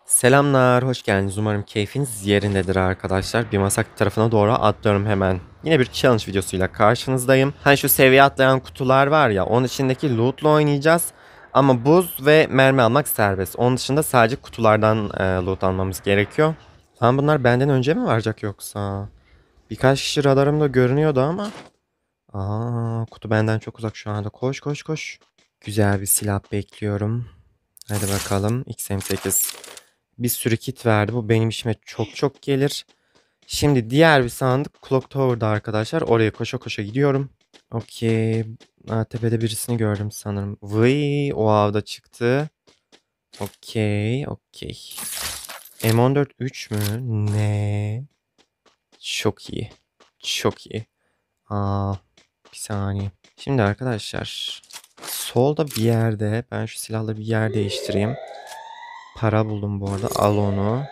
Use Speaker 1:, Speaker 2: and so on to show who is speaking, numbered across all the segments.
Speaker 1: Selamlar, hoş geldiniz. Umarım keyfiniz yerindedir arkadaşlar. Bir masak tarafına doğru atlıyorum hemen. Yine bir challenge videosuyla karşınızdayım. Hani şu seviye atlayan kutular var ya, onun içindeki loot'la oynayacağız. Ama buz ve mermi almak serbest. Onun dışında sadece kutulardan loot almamız gerekiyor. Lan bunlar benden önce mi varacak yoksa? Birkaç kişi radarımda görünüyordu ama. Kutu benden çok uzak şu anda. Koş koş koş. Güzel bir silah bekliyorum. Hadi bakalım. XM8. Bir sürü kit verdi. Bu benim işime çok çok gelir. Şimdi diğer bir sandık Clock Tower'da arkadaşlar. Oraya koşa koşa gidiyorum. Okey. Tepede birisini gördüm sanırım. Vıy, o avda çıktı. Okey. Okey. M14 3 mü? Ne? Çok iyi. Çok iyi. Aa, bir saniye. Şimdi arkadaşlar. Solda bir yerde. Ben şu silahla bir yer değiştireyim. Para buldum bu arada. Al onu.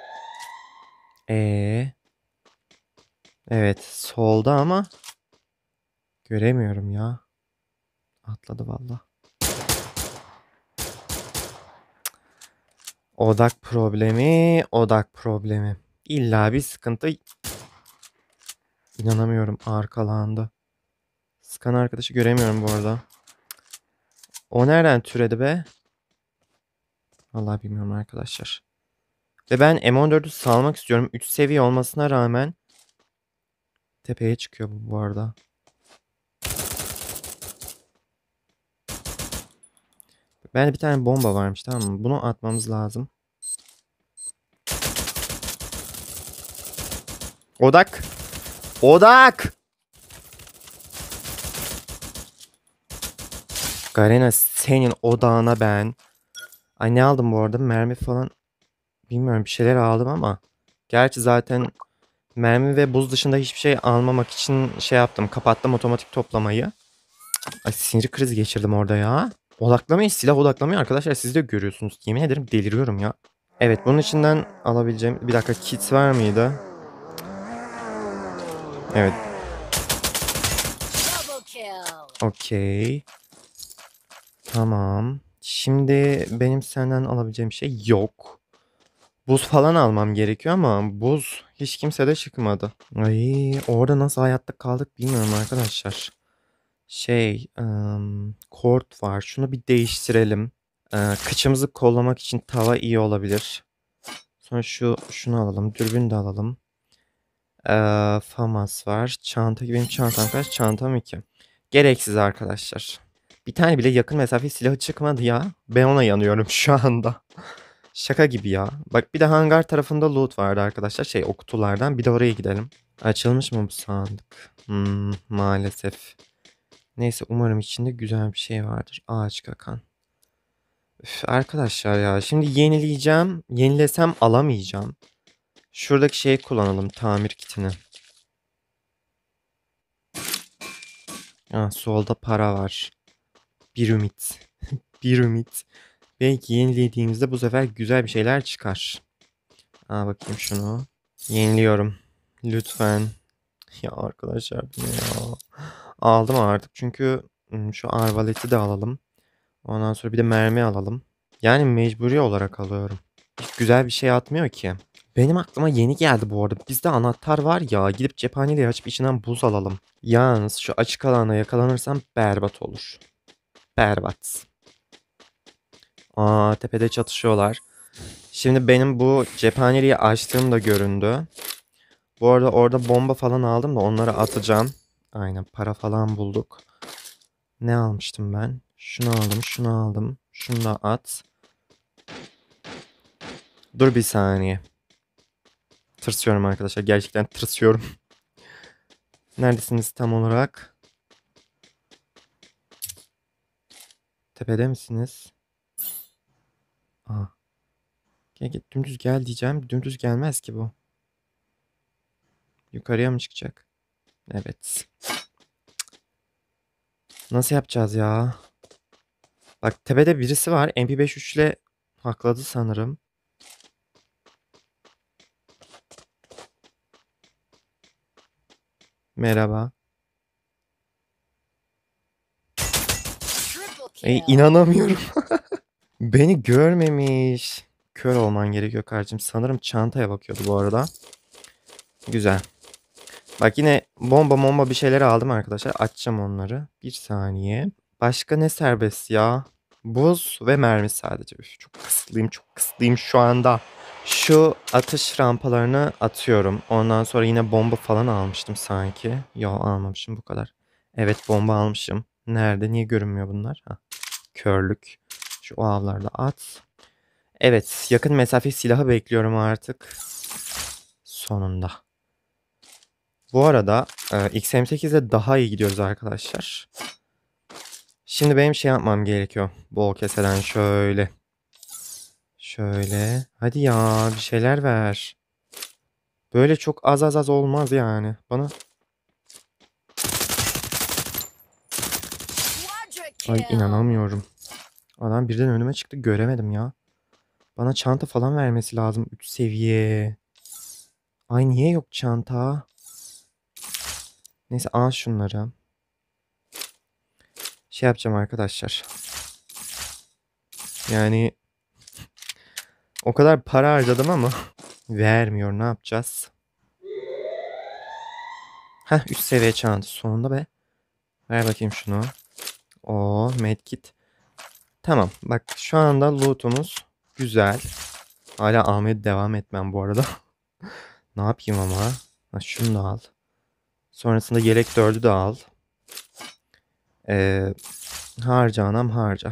Speaker 1: Evet, solda ama göremiyorum ya. Atladı valla. Odak problemi, odak problemi. İlla bir sıkıntı. İnanamıyorum, arkalandı. Sıkan arkadaşı göremiyorum bu arada. O nereden türedi be? Vallahi bilmiyorum arkadaşlar. Ve ben M14'ü salmak istiyorum. 3 seviye olmasına rağmen tepeye çıkıyor bu arada. Ben bir tane bomba varmış, tamam mı? Bunu atmamız lazım. Odak! Odak! Garena, senin odağına ben. Ay, ne aldım bu arada? Mermi falan. Bilmiyorum, bir şeyler aldım ama. Gerçi zaten mermi ve buz dışında hiçbir şey almamak için şey yaptım. Kapattım otomatik toplamayı. Ay, sinir krizi geçirdim orada ya. Odaklamayı, silah odaklamıyor arkadaşlar. Siz de görüyorsunuz. Yemin ederim deliriyorum ya. Evet, bunun içinden alabileceğim. Bir dakika, kit var mıydı? Evet. Okey. Tamam. Şimdi benim senden alabileceğim şey yok. Buz falan almam gerekiyor ama buz hiç kimsede çıkmadı. Ay, orada nasıl hayatta kaldık bilmiyorum arkadaşlar. Kort var. Şunu bir değiştirelim. Kıçımızı kollamak için tava iyi olabilir. Sonra şunu alalım. Dürbün de alalım. FAMAS var. Çanta gibi, benim çantam kaç? Çantam 2. Gereksiz arkadaşlar. Bir tane bile yakın mesafe silahı çıkmadı ya. Ben ona yanıyorum şu anda. Şaka gibi ya. Bak, bir de hangar tarafında loot vardı arkadaşlar. O kutulardan. Bir de oraya gidelim. Açılmış mı bu sandık? Maalesef. Neyse, umarım içinde güzel bir şey vardır. Ağaç kakan. Üf, arkadaşlar ya. Şimdi yenileyeceğim. Yenilesem alamayacağım. Şuradaki şeyi kullanalım. Tamir kitini. Solda para var. Bir ümit. Bir ümit. Belki yenilediğimizde bu sefer güzel bir şeyler çıkar. Bakayım şunu. Yeniliyorum. Lütfen. Ya arkadaşlar, bu ne ya? Aldım artık çünkü şu arbaleti de alalım. Ondan sonra bir de mermi alalım. Yani mecburi olarak alıyorum. Hiç güzel bir şey atmıyor ki. Benim aklıma yeni geldi bu arada. Bizde anahtar var ya. Gidip cephaneyle açıp içinden buz alalım. Yalnız şu açık alana yakalanırsam berbat olur. Berbat. Tepede çatışıyorlar. Şimdi benim bu cephaneliği açtığım da göründü. Bu arada orada bomba falan aldım da onları atacağım. Aynen, para falan bulduk. Ne almıştım ben? Şunu aldım, şunu aldım. Şunu da at. Dur bir saniye. Tırsıyorum arkadaşlar. Gerçekten tırsıyorum. Neredesiniz tam olarak? Tepede misiniz? Aa. Gel, dümdüz gel diyeceğim. Dümdüz gelmez ki bu. Yukarıya mı çıkacak? Evet. Nasıl yapacağız ya? Bak, tepede birisi var. MP5 ile hakladı sanırım. Merhaba. İnanamıyorum. Beni görmemiş. kör olman gerekiyor kardeşim. Sanırım çantaya bakıyordu bu arada. Güzel. Bak yine bomba bir şeyler aldım arkadaşlar. Açacağım onları. Bir saniye. Başka ne serbest ya? Buz ve mermi sadece. Üf, çok kısıtlıyım şu anda. Şu atış rampalarını atıyorum. Ondan sonra yine bomba falan almıştım sanki. Yo, almamışım, bu kadar. Evet, bomba almışım. Nerede? Niye görünmüyor bunlar? Ha, körlük. Şu avlarda at. Evet, yakın mesafe silahı bekliyorum artık. Sonunda. Bu arada XM8'de daha iyi gidiyoruz arkadaşlar. Şimdi benim şey yapmam gerekiyor. Bol keseden şöyle. Şöyle. Hadi ya, bir şeyler ver. Böyle çok az olmaz yani. Bana... Ay, inanamıyorum. Adam birden önüme çıktı, göremedim ya. Bana çanta falan vermesi lazım. 3 seviye. Ay, niye yok çanta? Neyse, al şunları. Şey yapacağım arkadaşlar. Yani o kadar para harcadım ama vermiyor, ne yapacağız? Heh, 3 seviye çanta sonunda be. Ver bakayım şunu. O medkit. Tamam, bak şu anda lootumuz güzel. Hala almaya devam etmem bu arada. Ne yapayım ama? Ha, şunu da al. Sonrasında yelek 4'ü de al. Harca anam, harca.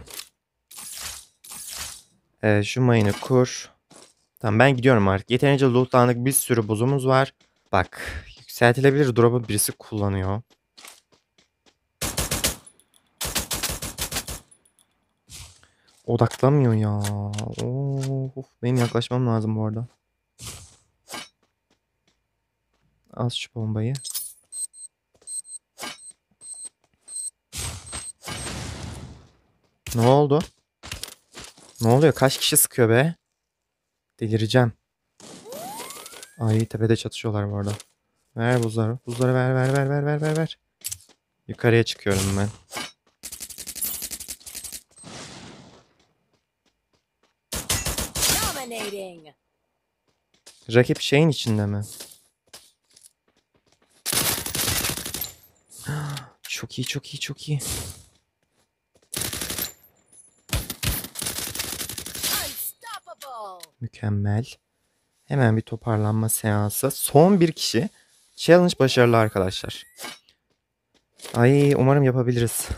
Speaker 1: Şu mayını kur. Tamam, ben gidiyorum artık. Yeterince lootlandık. Bir sürü buzumuz var. Bak, yükseltilebilir drop'u birisi kullanıyor. Odaklamıyor ya. Of, benim yaklaşmam lazım bu arada. Al şu bombayı. Ne oldu? Ne oluyor? Kaç kişi sıkıyor be? Delireceğim. Ay, tepede çatışıyorlar bu arada. Ver buzları. Buzları ver. Yukarıya çıkıyorum ben. Rakip şeyin içinde mi? Çok iyi. Mükemmel. Hemen bir toparlanma seansı. Son bir kişi. Challenge başarılı arkadaşlar. Ay, umarım yapabiliriz.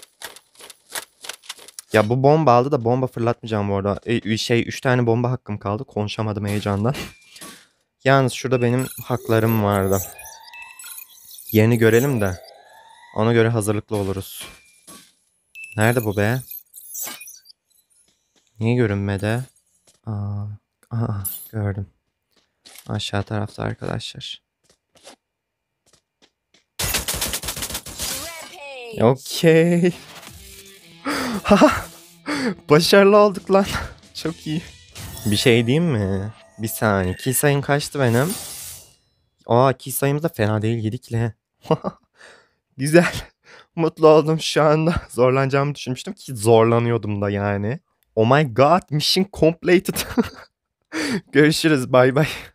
Speaker 1: Ya bu bomba aldı da bomba fırlatmayacağım bu arada. 3 tane bomba hakkım kaldı. Konuşamadım heyecandan. Yalnız şurada benim haklarım vardı. Yerini görelim de ona göre hazırlıklı oluruz. Nerede bu be? Niye görünmedi? Aa, gördüm. Aşağı tarafta arkadaşlar. Okey. Başarılı olduk lan. Çok iyi. Bir şey diyeyim mi? Bir saniye. Kill sayım kaçtı benim? Kill sayımız da fena değil. 7 kill. Güzel. Mutlu oldum şu anda. Zorlanacağımı düşünmüştüm ki zorlanıyordum da yani. Oh my god, mission completed. Görüşürüz, bay bay.